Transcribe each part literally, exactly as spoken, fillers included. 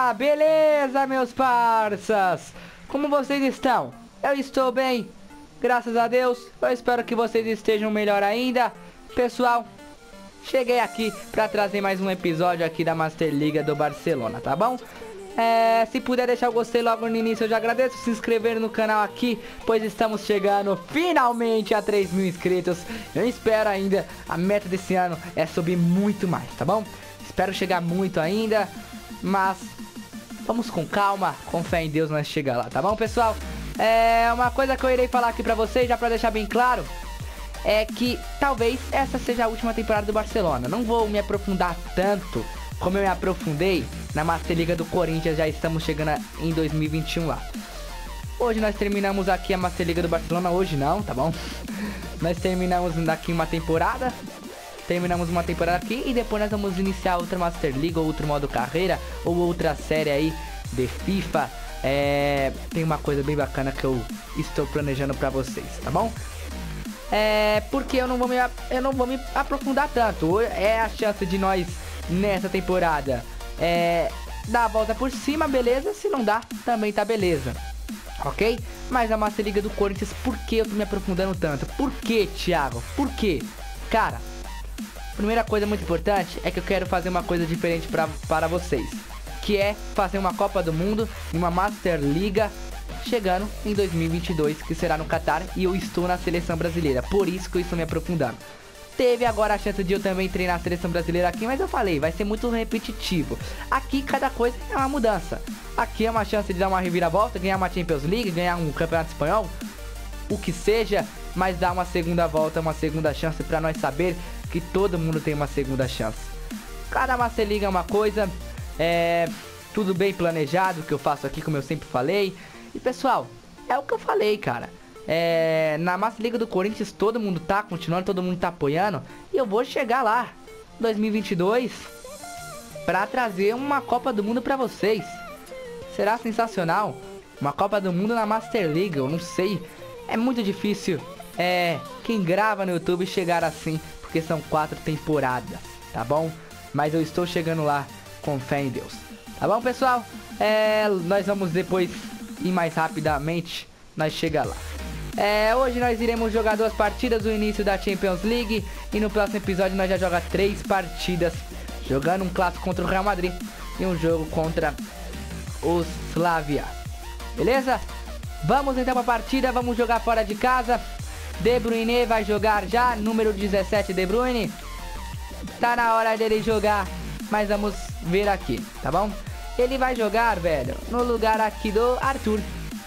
Opa, beleza, meus parças? Como vocês estão? Eu estou bem, graças a Deus. Eu espero que vocês estejam melhor ainda. Pessoal, cheguei aqui para trazer mais um episódio aqui da Master Liga do Barcelona, tá bom? É, se puder deixar o gostei logo no início, eu já agradeço. Se inscrever no canal aqui, pois estamos chegando finalmente a três mil inscritos. Eu espero ainda, a meta desse ano é subir muito mais, tá bom? Espero chegar muito ainda, mas vamos com calma, com fé em Deus nós chega lá, tá bom, pessoal? É uma coisa que eu irei falar aqui pra vocês, já pra deixar bem claro, é que talvez essa seja a última temporada do Barcelona. Não vou me aprofundar tanto como eu me aprofundei na Master Liga do Corinthians. Já estamos chegando em dois mil e vinte e um lá. Hoje nós terminamos aqui a Master Liga do Barcelona. Hoje não, tá bom? Nós terminamos daqui uma temporada. Terminamos uma temporada aqui e depois nós vamos iniciar outra Master League ou outro modo carreira ou outra série aí de FIFA. É... Tem uma coisa bem bacana que eu estou planejando pra vocês, tá bom? É... Porque eu não vou me, eu não vou me aprofundar tanto. É a chance de nós nessa temporada é... dar a volta por cima, beleza? Se não dá, também tá beleza, ok? Mas a Master Liga do Corinthians, por que eu tô me aprofundando tanto? Por que, Thiago? Por que? Cara, primeira coisa muito importante é que eu quero fazer uma coisa diferente pra, para vocês, que é fazer uma Copa do Mundo e uma Master Liga chegando em dois mil e vinte e dois, que será no Qatar, e eu estou na seleção brasileira, por isso que eu estou me aprofundando. Teve agora a chance de eu também treinar a seleção brasileira aqui, mas eu falei, vai ser muito repetitivo. Aqui cada coisa é uma mudança. Aqui é uma chance de dar uma reviravolta, ganhar uma Champions League, ganhar um Campeonato Espanhol, o que seja, mas dar uma segunda volta, uma segunda chance pra nós saber que todo mundo tem uma segunda chance. Cada Master League é uma coisa, é tudo bem planejado que eu faço aqui, como eu sempre falei. E pessoal, é o que eu falei, cara. É, na Master Liga do Corinthians todo mundo tá continuando, todo mundo tá apoiando. E eu vou chegar lá dois mil e vinte e dois pra trazer uma Copa do Mundo pra vocês. Será sensacional. Uma Copa do Mundo na Master League, eu não sei. É muito difícil é, quem grava no YouTube chegar assim, porque são quatro temporadas, tá bom? Mas eu estou chegando lá com fé em Deus. Tá bom, pessoal? É, nós vamos depois ir mais rapidamente, nós chega lá. É, hoje nós iremos jogar duas partidas, o início da Champions League, e no próximo episódio nós já joga três partidas, jogando um clássico contra o Real Madrid e um jogo contra o Slavia. Beleza? Vamos então pra partida, vamos jogar fora de casa. De Bruyne vai jogar já, número dezessete, De Bruyne. Tá na hora dele jogar, mas vamos ver aqui, tá bom? Ele vai jogar, velho, no lugar aqui do Arthur.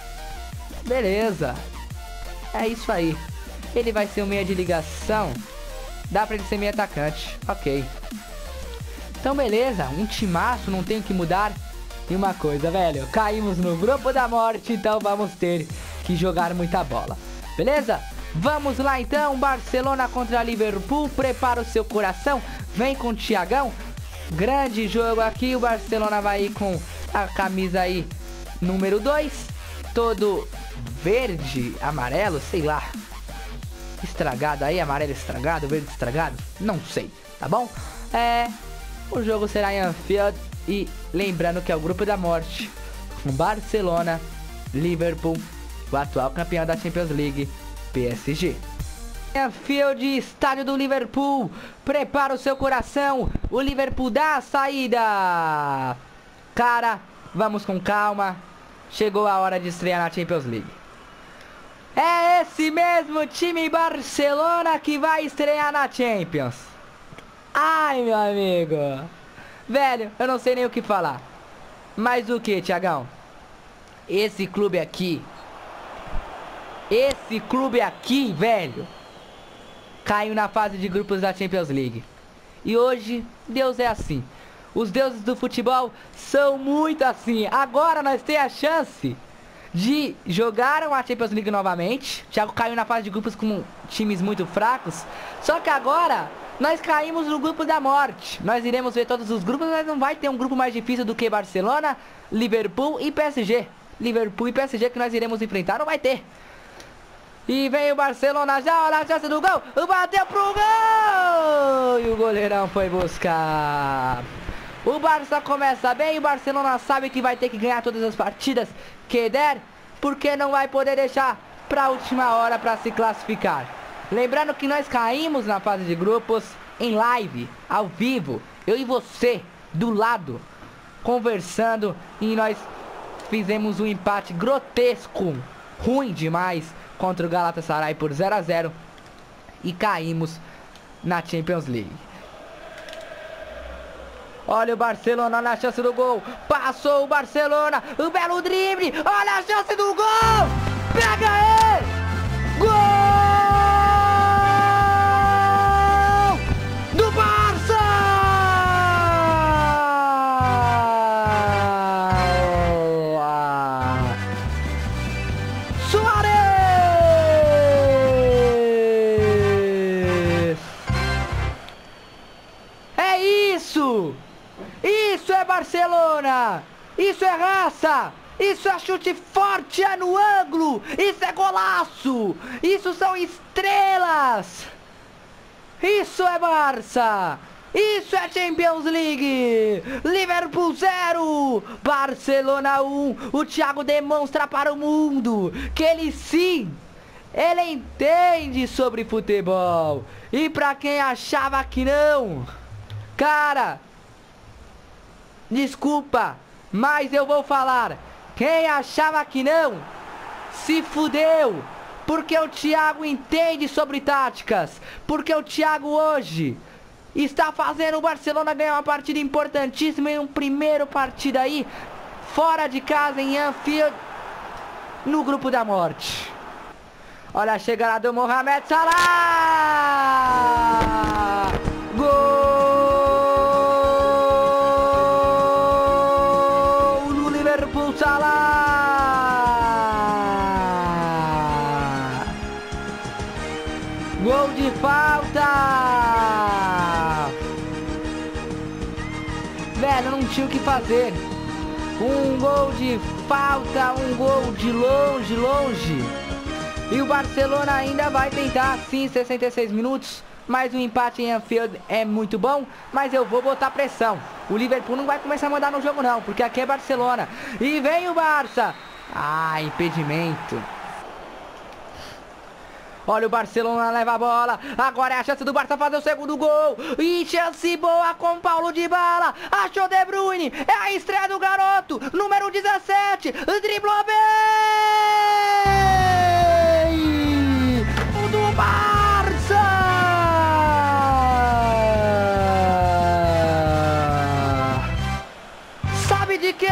Beleza. É isso aí. Ele vai ser o meia de ligação. Dá pra ele ser meio atacante. Ok. Então beleza, um timaço, não tem o que mudar. E uma coisa, velho, caímos no grupo da morte, então vamos ter que jogar muita bola. Beleza? Vamos lá então, Barcelona contra Liverpool. Prepara o seu coração, vem com o Thiagão. Grande jogo aqui, o Barcelona vai ir com a camisa aí número dois, todo verde, amarelo, sei lá, estragado aí, amarelo estragado, verde estragado, não sei, tá bom? É, o jogo será em Anfield e lembrando que é o grupo da morte, com Barcelona, Liverpool, o atual campeão da Champions League, P S G. Anfield, estádio do Liverpool, prepara o seu coração, o Liverpool dá a saída. Cara, vamos com calma, chegou a hora de estrear na Champions League. É esse mesmo time Barcelona que vai estrear na Champions. Ai, meu amigo, velho, eu não sei nem o que falar. Mas o que, Thiagão? Esse clube aqui, esse clube aqui, velho, caiu na fase de grupos da Champions League. E hoje, Deus é assim. Os deuses do futebol são muito assim. Agora nós temos a chance de jogar a Champions League novamente. O Thiago caiu na fase de grupos com times muito fracos. Só que agora nós caímos no grupo da morte. Nós iremos ver todos os grupos, mas não vai ter um grupo mais difícil do que Barcelona, Liverpool e P S G. Liverpool e P S G que nós iremos enfrentar, não vai ter. E vem o Barcelona já, olha a chance do gol. Bateu pro gol! E o goleirão foi buscar. O Barça começa bem, o Barcelona sabe que vai ter que ganhar todas as partidas que der, porque não vai poder deixar pra última hora para se classificar. Lembrando que nós caímos na fase de grupos em live, ao vivo, eu e você, do lado, conversando, e nós fizemos um empate grotesco, ruim demais, contra o Galatasaray por zero a zero e caímos na Champions League. Olha o Barcelona na chance do gol. Passou o Barcelona. Um belo drible. Olha a chance do gol. Pega ele. Gol do Barça. Suárez. É isso. Isso é Barcelona! Isso é raça! Isso é chute forte, é no ângulo! Isso é golaço! Isso são estrelas! Isso é Barça! Isso é Champions League! Liverpool zero! Barcelona um! O Thiago demonstra para o mundo que ele sim! Ele entende sobre futebol! E para quem achava que não, cara, desculpa, mas eu vou falar. Quem achava que não, se fudeu. Porque o Thiago entende sobre táticas. Porque o Thiago hoje está fazendo o Barcelona ganhar uma partida importantíssima. Em um primeiro partido aí, fora de casa em Anfield, no grupo da morte. Olha a chegada do Mohamed Salah. Gol! Salah! Gol de falta! Velho, não tinha o que fazer. Um gol de falta, um gol de longe, longe. E o Barcelona ainda vai tentar, sim, sessenta e seis minutos. Mas o empate em Anfield é muito bom, mas eu vou botar pressão. O Liverpool não vai começar a mandar no jogo não, porque aqui é Barcelona. E vem o Barça. Ah, impedimento. Olha o Barcelona, leva a bola. Agora é a chance do Barça fazer o segundo gol. E chance boa com Paulo Dybala. Achou De Bruyne. É a estreia do garoto. Número dezessete. Driblou bem. O do Barça. De quem?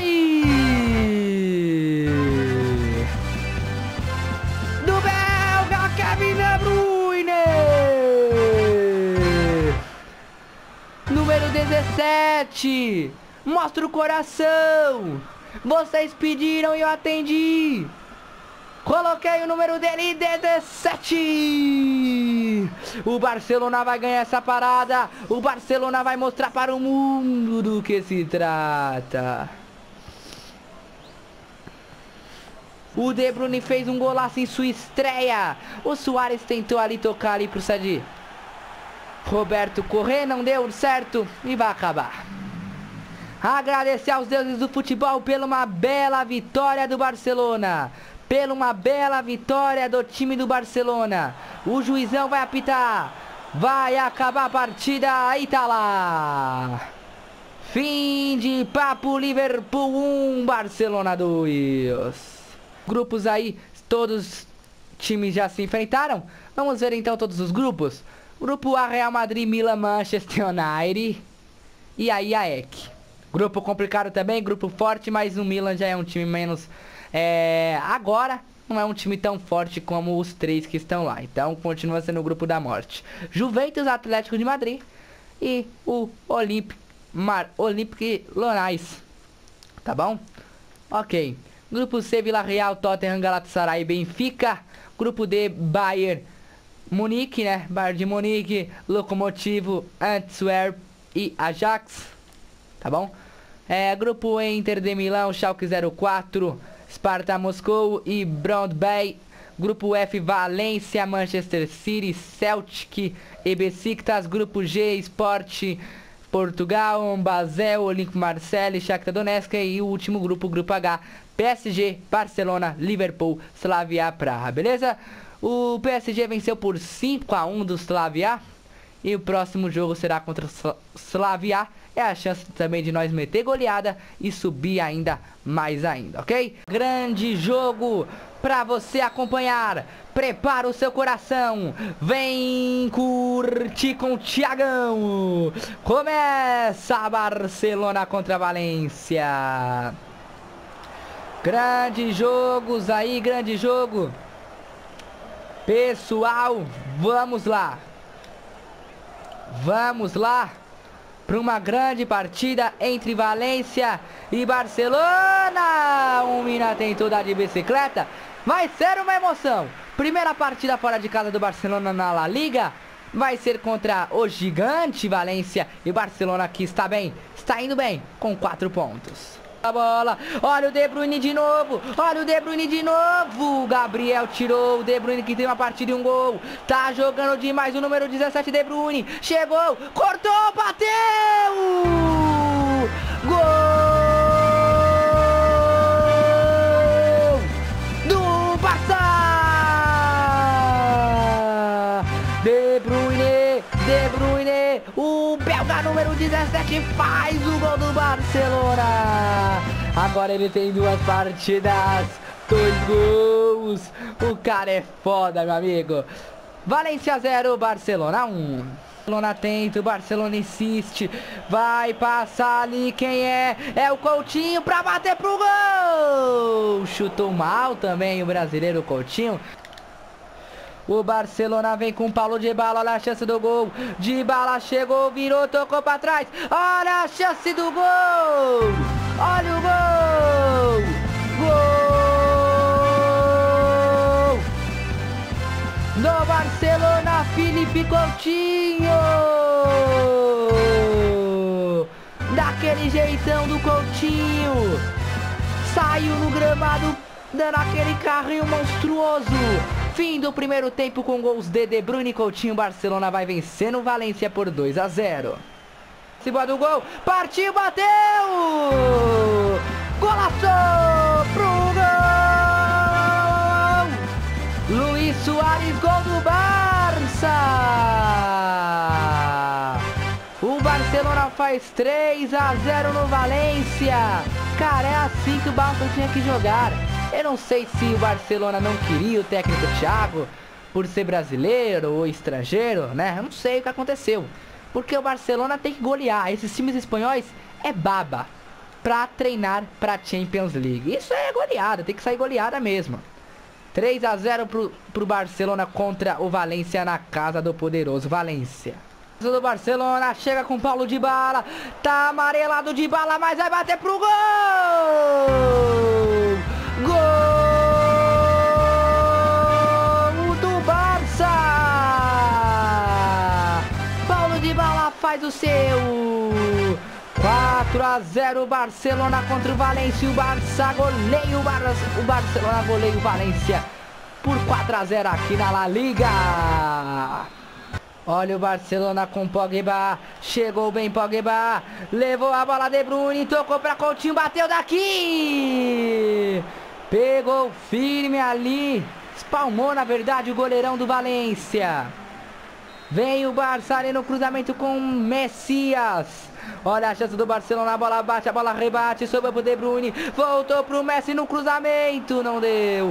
Do belga Kevin De Bruyne. Número dezessete. Mostra o coração. Vocês pediram e eu atendi. Coloquei o número dele, dezessete. O Barcelona vai ganhar essa parada. O Barcelona vai mostrar para o mundo do que se trata. O De Bruyne fez um golaço em sua estreia. O Suárez tentou ali tocar ali pro Sadi. Roberto correr, não deu certo e vai acabar. Agradecer aos deuses do futebol pela uma bela vitória do Barcelona. Pela uma bela vitória do time do Barcelona. O juizão vai apitar. Vai acabar a partida. Aí tá lá. Fim de papo. Liverpool um, Barcelona dois. Grupos aí, todos times já se enfrentaram. Vamos ver então todos os grupos. Grupo A, Real Madrid, Milan, Manchester United. E aí a E C. Grupo complicado também, grupo forte, mas o Milan já é um time menos... É, agora não é um time tão forte como os três que estão lá. Então continua sendo o grupo da morte. Juventus, Atlético de Madrid e o Olympique Mar, Olympique Lyonnais. Tá bom? Ok. Grupo C, Villarreal, Tottenham, Galatasaray e Benfica. Grupo D, Bayern Munique, né? Bayern de Munique, Lokomotiv, Antwerp e Ajax. Tá bom? É, grupo E, Inter de Milão, Schalke zero quatro, Sparta Moscou e Brøndby. Grupo F, Valência, Manchester City, Celtic e Besiktas. Grupo G, Sport Portugal, Basel, Olympique Marseille, Shakhtar Donetsk e o último grupo, grupo H, P S G, Barcelona, Liverpool, Slavia Praha, beleza? O P S G venceu por cinco a um do Slavia e o próximo jogo será contra o Slavia. É a chance também de nós meter goleada e subir ainda mais ainda, ok? Grande jogo pra você acompanhar. Prepara o seu coração. Vem curtir com o Thiagão. Começa a Barcelona contra a Valência. Grandes jogos aí, grande jogo. Pessoal, vamos lá. Vamos lá para uma grande partida entre Valência e Barcelona. Um mina tentou dar de bicicleta. Vai ser uma emoção. Primeira partida fora de casa do Barcelona na La Liga. Vai ser contra o gigante Valência. E Barcelona que está bem, está indo bem, com quatro pontos. A bola, olha o De Bruyne de novo, olha o De Bruyne de novo. O Gabriel tirou, o De Bruyne que tem uma partida e um gol. Tá jogando demais o número dezessete, De Bruyne. Chegou, cortou, bateu. Gol do Barça. De Bruyne, De Bruyne, o belga número dezessete faz o gol do Barcelona. Agora ele tem duas partidas, dois gols. O cara é foda, meu amigo. Valência zero, Barcelona um. Barcelona atento, Barcelona insiste. Vai passar ali, quem é? É o Coutinho pra bater pro gol. Chutou mal também o brasileiro Coutinho. O Barcelona vem com o Paulo Dybala, olha a chance do gol. Dybala chegou, virou, tocou pra trás. Olha a chance do gol. Olha o gol. Gol do Barcelona, Filipe Coutinho. Daquele jeitão do Coutinho. Saiu no gramado, dando aquele carrinho monstruoso. Fim do primeiro tempo com gols de De Bruyne e Coutinho. Barcelona vai vencendo o Valência por dois a zero. Cima do gol, partiu, bateu! Golaço pro gol! Luis Suárez, gol do Barça! O Barcelona faz três a zero no Valência. Cara, é assim que o Barça tinha que jogar. Eu não sei se o Barcelona não queria o técnico Thiago por ser brasileiro ou estrangeiro, né? Eu não sei o que aconteceu. Porque o Barcelona tem que golear. Esses times espanhóis é baba pra treinar pra Champions League. Isso é goleada, tem que sair goleada mesmo. três a zero pro, pro Barcelona contra o Valência na casa do poderoso Valência. Do Barcelona chega com Paulo Dybala. Tá amarelado Dybala, mas vai bater pro gol! Gol do Barça! Paulo Dybala faz o seu. Quatro a zero Barcelona contra o Valência. O Barça goleia o, Bar o Barcelona goleia o Valência por quatro a zero aqui na La Liga. Olha o Barcelona com Pogba. Chegou bem Pogba. Levou a bola De Bruyne. Tocou pra Coutinho. Bateu daqui. Pegou firme ali. Espalmou na verdade o goleirão do Valência. Vem o Barça ali no cruzamento com Messias. Olha a chance do Barcelona. A bola bate. A bola rebate. Sobrou pro De Bruyne. Voltou pro Messi no cruzamento. Não deu.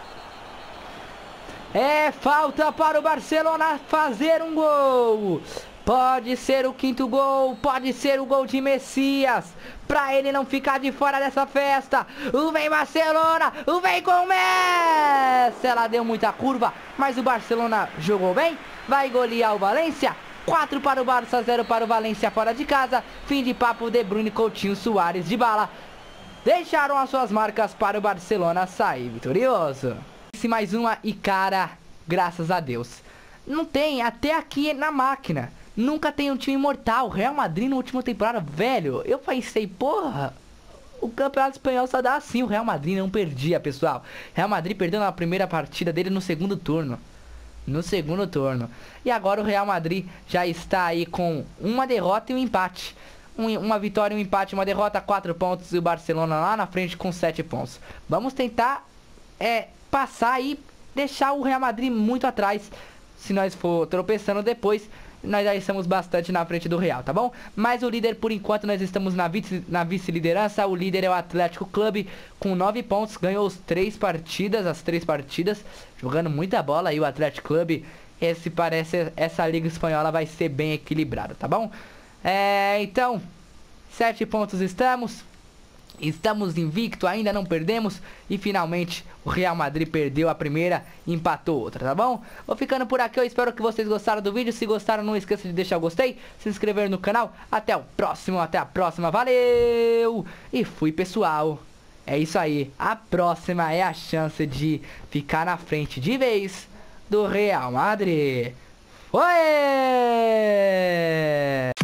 É falta para o Barcelona fazer um gol. Pode ser o quinto gol, pode ser o gol de Messias, para ele não ficar de fora dessa festa. O vem Barcelona, o vem com o Messi. Ela deu muita curva, mas o Barcelona jogou bem. Vai golear o Valência. quatro para o Barça, zero para o Valência fora de casa. Fim de papo, De Bruyne, Coutinho, Suárez, Dybala deixaram as suas marcas para o Barcelona sair vitorioso. Mais uma e cara, graças a Deus. Não tem, até aqui na máquina nunca tem um time imortal. Real Madrid na última temporada, velho, eu pensei, porra, o campeonato espanhol só dá assim. O Real Madrid não perdia, pessoal. Real Madrid perdeu na primeira partida dele no segundo turno. no segundo turno. E agora o Real Madrid já está aí com uma derrota e um empate. Um, uma vitória, um empate, uma derrota, quatro pontos. E o Barcelona lá na frente com sete pontos. Vamos tentar é, passar e deixar o Real Madrid muito atrás. Se nós for tropeçando depois, nós já estamos bastante na frente do Real, tá bom? Mas o líder, por enquanto, nós estamos na vice, na vice-liderança. O líder é o Atlético Clube com nove pontos. Ganhou as três partidas, as três partidas, jogando muita bola aí o Atlético Clube. Esse parece, essa Liga Espanhola vai ser bem equilibrada, tá bom? É, então, sete pontos estamos. Estamos invicto, ainda não perdemos. E finalmente o Real Madrid perdeu a primeira e empatou outra, tá bom? Vou ficando por aqui, eu espero que vocês gostaram do vídeo. Se gostaram, não esqueça de deixar o gostei, se inscrever no canal. Até o próximo, até a próxima, valeu! E fui, pessoal. É isso aí, a próxima é a chance de ficar na frente de vez do Real Madrid. Foi!